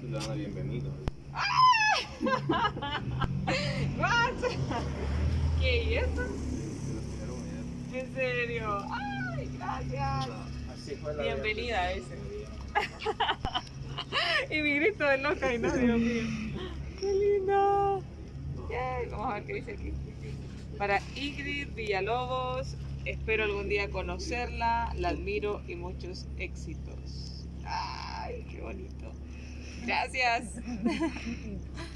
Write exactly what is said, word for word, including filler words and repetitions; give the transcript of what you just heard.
te dan la bienvenida. What? ¿Qué? ¿Y eso? Sí, los dijeron ayer. ¿En serio? ¡Ay, gracias! Así fue la Bienvenida, ese. Y mi grito de loca y no, Dios mío. ¡Qué lindo! Yay, vamos a ver qué dice aquí. Para Ingrid Villalobos, espero algún día conocerla, la admiro y muchos éxitos. ¡Ay, qué bonito! Gracias.